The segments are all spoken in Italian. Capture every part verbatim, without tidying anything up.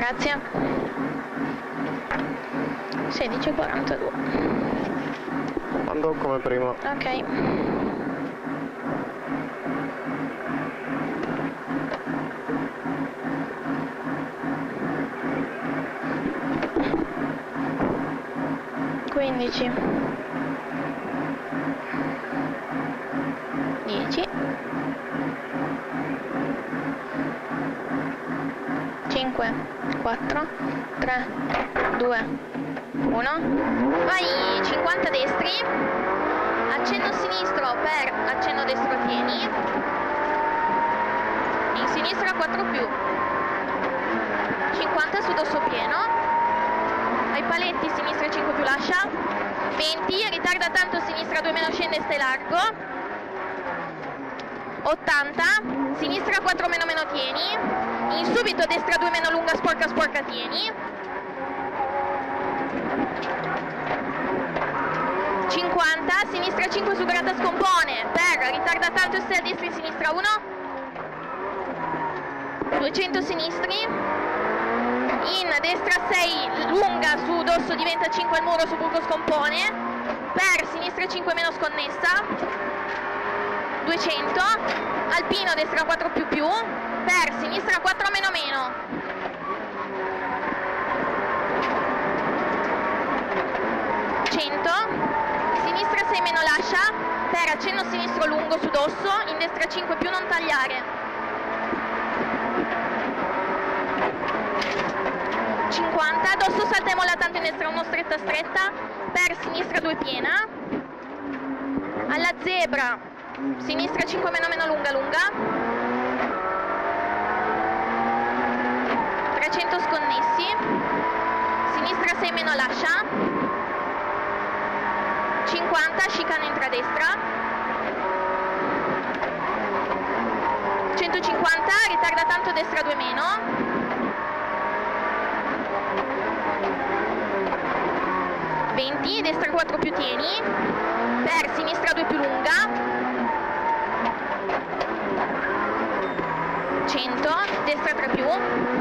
Grazie. sedici e quarantadue. Andò come prima. Ok. quindici. dieci. cinque, quattro, tre, due, uno. Vai, cinquanta destri. Accenno sinistro per accenno destro tieni. In sinistra quattro più. cinquanta su dosso pieno. Ai paletti sinistra cinque più lascia. venti, ritarda tanto sinistra due meno scende stai largo. ottanta, sinistra quattro meno meno tieni. In subito destra due meno lunga sporca sporca tieni. cinquanta, sinistra cinque su grata scompone per ritarda tanto e stai a destra in sinistra uno. duecento sinistri. In destra sei lunga su dosso diventa cinque al muro su buco scompone per sinistra cinque meno sconnessa. duecento, alpino destra quattro più più per sinistra quattro meno meno. cento, sinistra sei meno lascia per accenno sinistro lungo su dosso, in destra cinque più non tagliare. cinquanta, dosso salta e molla tanto in destra uno stretta stretta per sinistra due piena. Alla zebra sinistra cinque meno meno lunga lunga. trecento sconnessi. Sinistra sei meno lascia. cinquanta, chicane entra a destra. centocinquanta, ritarda tanto destra due meno. venti, destra quattro più tieni. Per sinistra due più lunga. cento, destra tre più.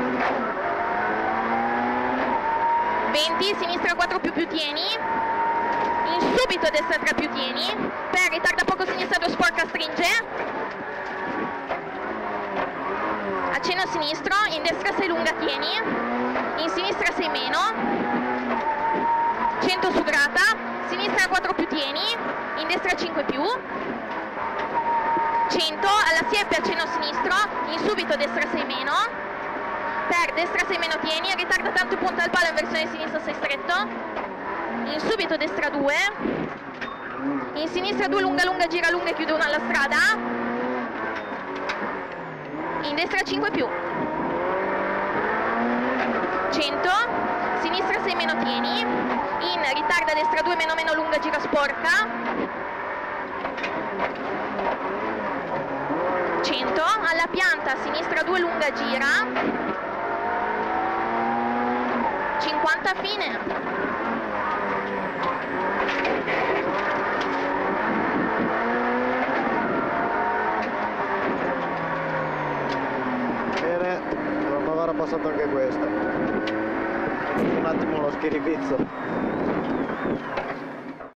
venti, sinistra quattro più più tieni. In subito destra tre più tieni. Per ritarda poco sinistra due sporca stringe. Accenno sinistro, in destra sei lunga tieni. In sinistra sei meno. cento su grata. Sinistra quattro più tieni. In destra cinque più. cento, alla siepe accenno sinistro, in subito destra sei meno, per destra sei meno tieni, ritarda tanto punta al palo in versione sinistra sei stretto, in subito destra due, in sinistra due lunga lunga gira lunga e chiude uno alla strada, in destra cinque più, cento, sinistra sei meno tieni, in ritarda destra due meno meno lunga gira sporca, cento, alla pianta sinistra due lunga gira, cinquanta fine. Bene, dovremmo aver passato anche questa. Un attimo lo schiribizzo.